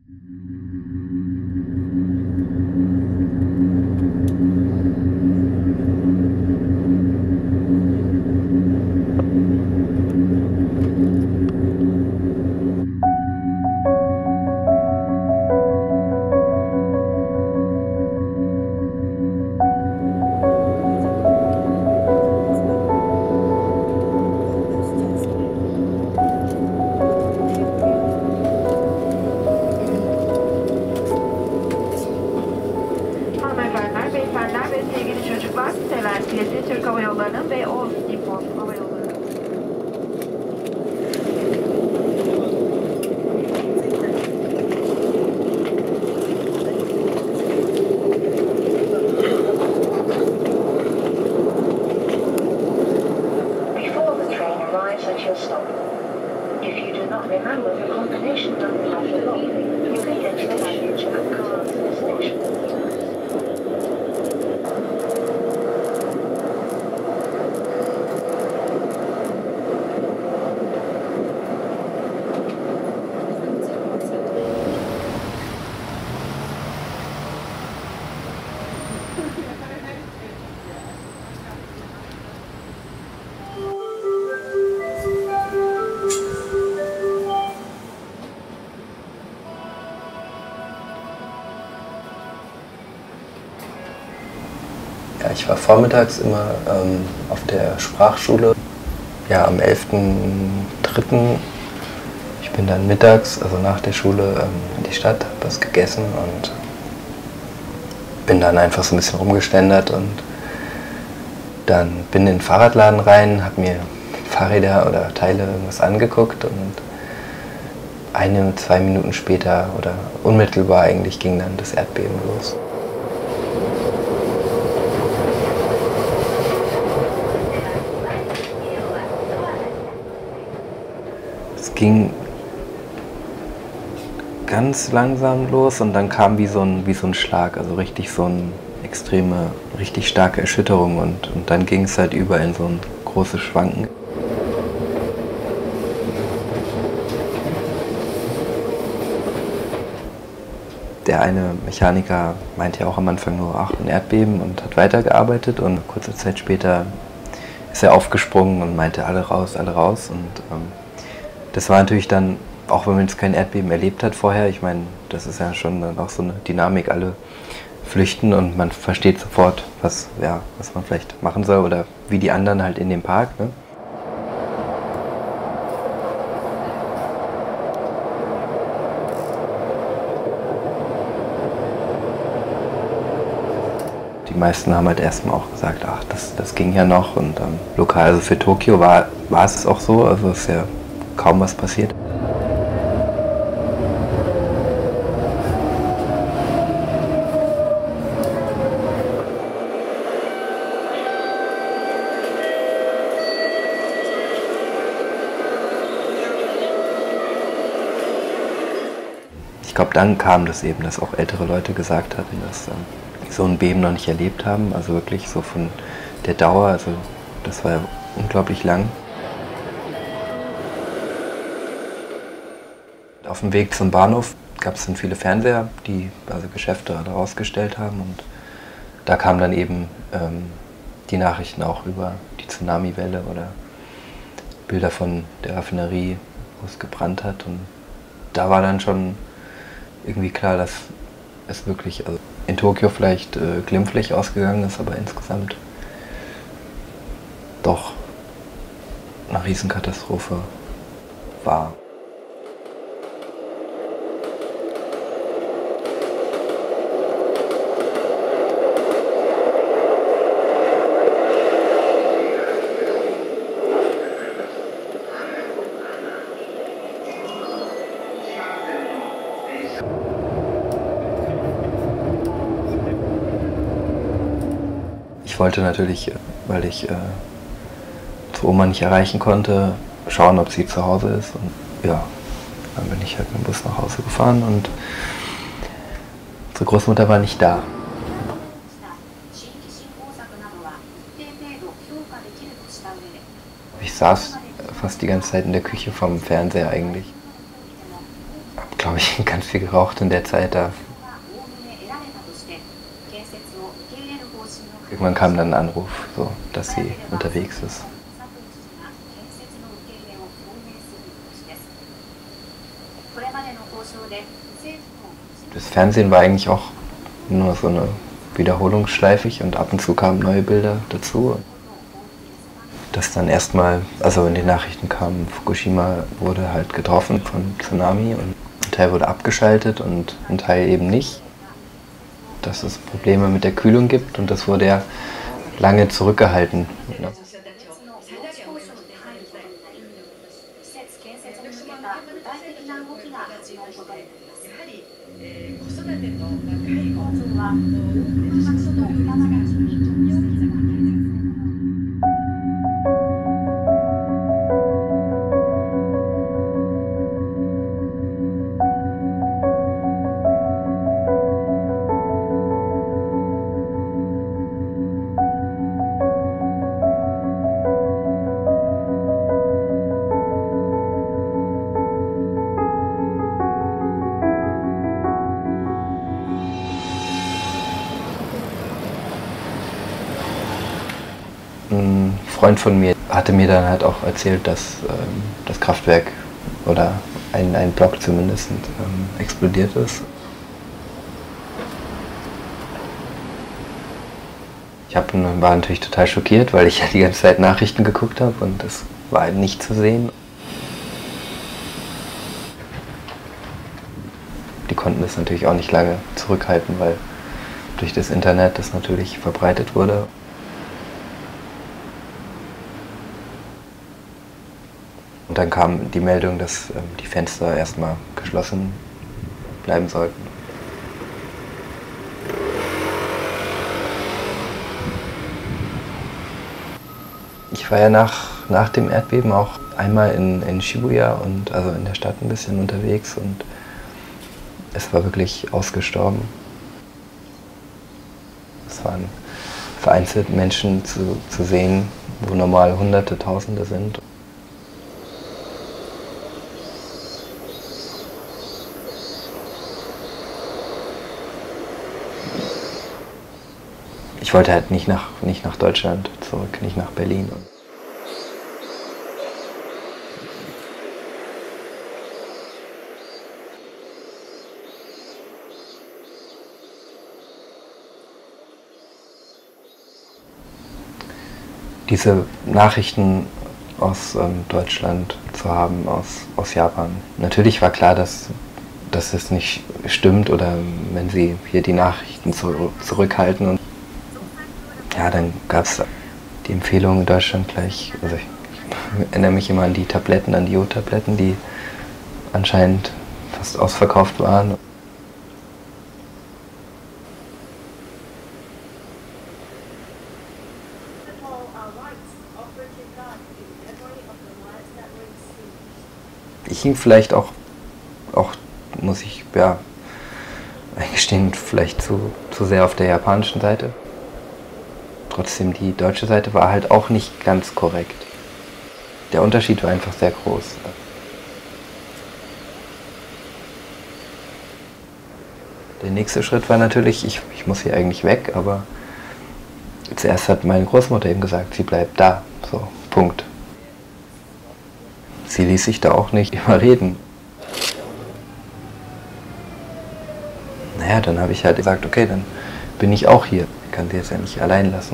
Hanımefendiler, beyefendiler ve sevgili çocuklar, seversiyeti Türk Hava Yolları'nın ve Oğuz Nippon Hava Yolları. Before the train arrives at your stop, if you do not remember the combination number of the log, you may enter the baggage at car's destination. Ja, ich war vormittags immer auf der Sprachschule, ja, am 11.03. Ich bin dann mittags, also nach der Schule, in die Stadt, habe was gegessen und bin dann einfach so ein bisschen rumgeschlendert und dann bin in den Fahrradladen rein, habe mir Fahrräder oder Teile irgendwas angeguckt und 2 Minuten später oder unmittelbar eigentlich ging dann das Erdbeben los. Es ging ganz langsam los und dann kam wie so ein Schlag, also richtig so eine richtig starke Erschütterung und dann ging es halt über in so ein großes Schwanken. Der eine Mechaniker meinte ja auch am Anfang nur, ach, ein Erdbeben und hat weitergearbeitet und kurze Zeit später ist er aufgesprungen und meinte, alle raus und das war natürlich dann, auch wenn man jetzt kein Erdbeben erlebt hat vorher, ich meine, das ist ja schon dann auch so eine Dynamik, alle flüchten und man versteht sofort, was man vielleicht machen soll oder wie die anderen halt in dem Park. Ne? Die meisten haben halt erstmal auch gesagt, ach, das ging ja noch und lokal, also für Tokio war es auch so, also ist ja kaum was passiert. Ich glaube, dann kam das eben, dass auch ältere Leute gesagt hatten, dass so ein Beben noch nicht erlebt haben, also wirklich so von der Dauer, also das war ja unglaublich lang. Auf dem Weg zum Bahnhof gab es dann viele Fernseher, die also Geschäfte rausgestellt haben und da kamen dann eben die Nachrichten auch über die Tsunamiwelle oder Bilder von der Raffinerie, wo es gebrannt hat und da war dann schon irgendwie klar, dass es wirklich also in Tokio vielleicht glimpflich ausgegangen ist, aber insgesamt doch eine Riesenkatastrophe war. Ich wollte natürlich, weil ich zu Oma nicht erreichen konnte, schauen, ob sie zu Hause ist. Und ja, dann bin ich halt mit dem Bus nach Hause gefahren und unsere Großmutter war nicht da. Ich saß fast die ganze Zeit in der Küche vom Fernseher eigentlich. Hab, glaube ich, ganz viel geraucht in der Zeit da. Irgendwann kam dann ein Anruf, so, dass sie unterwegs ist. Das Fernsehen war eigentlich auch nur so eine wiederholungsschleifig und ab und zu kamen neue Bilder dazu. Dass dann erstmal, also in den Nachrichten kam, Fukushima wurde halt getroffen von Tsunami und ein Teil wurde abgeschaltet und ein Teil eben nicht. Dass es Probleme mit der Kühlung gibt und das wurde ja lange zurückgehalten. Ne? Ein Freund von mir hatte mir dann halt auch erzählt, dass das Kraftwerk oder ein Block zumindest explodiert ist. War natürlich total schockiert, weil ich ja die ganze Zeit Nachrichten geguckt habe und das war halt nicht zu sehen. Die konnten das natürlich auch nicht lange zurückhalten, weil durch das Internet das natürlich verbreitet wurde. Und dann kam die Meldung, dass die Fenster erstmal geschlossen bleiben sollten. Ich war ja nach dem Erdbeben auch einmal in Shibuya und also in der Stadt ein bisschen unterwegs und es war wirklich ausgestorben. Es waren vereinzelt Menschen zu sehen, wo normal Hunderte, Tausende sind. Ich wollte halt nicht nach Deutschland zurück, nicht nach Berlin. Diese Nachrichten aus Deutschland zu haben, aus Japan. Natürlich war klar, dass es nicht stimmt oder wenn sie hier die Nachrichten zurückhalten. Und ja, dann gab es die Empfehlung in Deutschland gleich, also ich erinnere mich immer an die Tabletten, an die Jodtabletten, die anscheinend fast ausverkauft waren. Ich hing vielleicht auch muss ich ja eingestehen, vielleicht zu sehr auf der japanischen Seite. Trotzdem, die deutsche Seite war halt auch nicht ganz korrekt. Der Unterschied war einfach sehr groß. Der nächste Schritt war natürlich, ich muss hier eigentlich weg, aber zuerst hat meine Großmutter eben gesagt, sie bleibt da, so, Punkt. Sie ließ sich da auch nicht überreden. Naja, dann habe ich halt gesagt, okay, dann bin ich auch hier. Ich kann sie jetzt ja nicht allein lassen.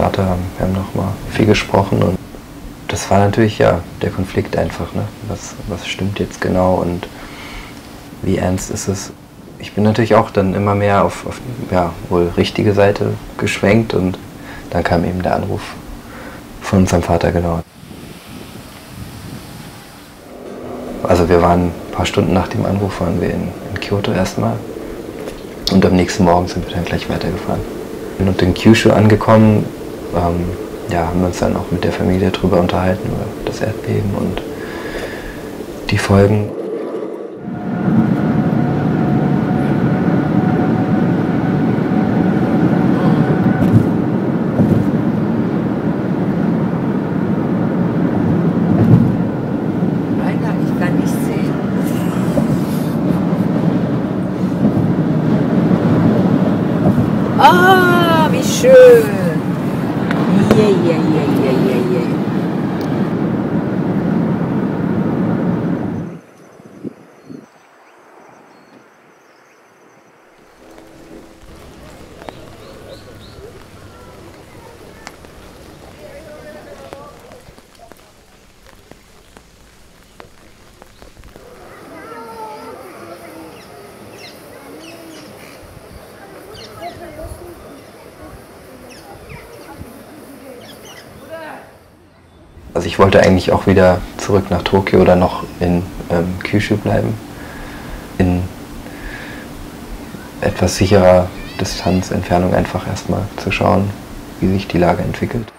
Vater, wir haben noch mal viel gesprochen und das war natürlich ja der Konflikt einfach, ne? Was stimmt jetzt genau und wie ernst ist es? Ich bin natürlich auch dann immer mehr auf ja, wohl richtige Seite geschwenkt und dann kam eben der Anruf von unserem Vater, genau. Also wir waren ein paar Stunden nach dem Anruf waren wir in Kyoto erstmal und am nächsten Morgen sind wir dann gleich weitergefahren. Und in Kyushu angekommen, ja, haben wir uns dann auch mit der Familie darüber unterhalten, über das Erdbeben und die Folgen. Ich kann nicht sehen. Ah, wie schön! Je. Also ich wollte eigentlich auch wieder zurück nach Tokio oder noch in Kyushu bleiben. In etwas sicherer Distanz, Entfernung einfach erstmal zu schauen, wie sich die Lage entwickelt.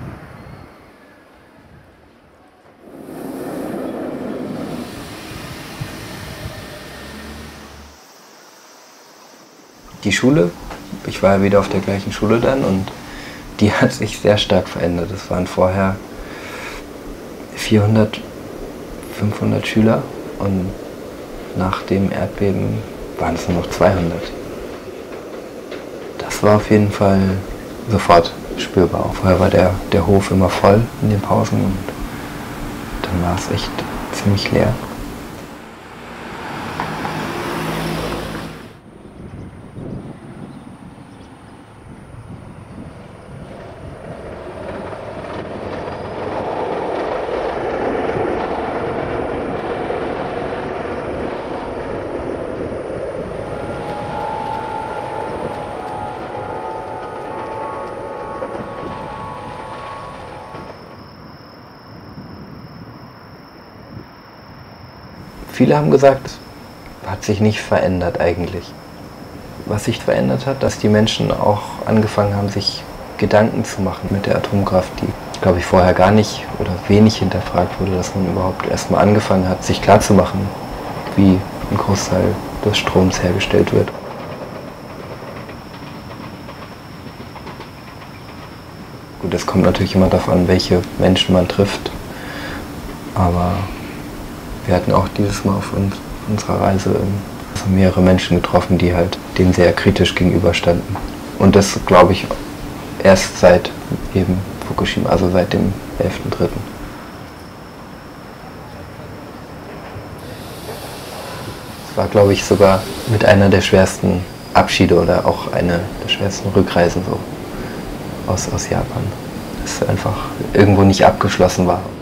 Die Schule, ich war ja wieder auf der gleichen Schule dann und die hat sich sehr stark verändert. Es waren vorher 400, 500 Schüler und nach dem Erdbeben waren es nur noch 200. Das war auf jeden Fall sofort spürbar. Vorher war der Hof immer voll in den Pausen und dann war es echt ziemlich leer. Viele haben gesagt, hat sich nicht verändert eigentlich. Was sich verändert hat, dass die Menschen auch angefangen haben, sich Gedanken zu machen mit der Atomkraft, die, glaube ich, vorher gar nicht oder wenig hinterfragt wurde, dass man überhaupt erstmal angefangen hat, sich klarzumachen, wie ein Großteil des Stroms hergestellt wird. Gut, es kommt natürlich immer darauf an, welche Menschen man trifft, aber wir hatten auch dieses Mal auf unserer Reise mehrere Menschen getroffen, die halt dem sehr kritisch gegenüberstanden. Und das, glaube ich, erst seit eben Fukushima, also seit dem 11.3. Es war, glaube ich, sogar mit einer der schwersten Abschiede oder auch eine der schwersten Rückreisen so aus Japan. Dass es einfach irgendwo nicht abgeschlossen war.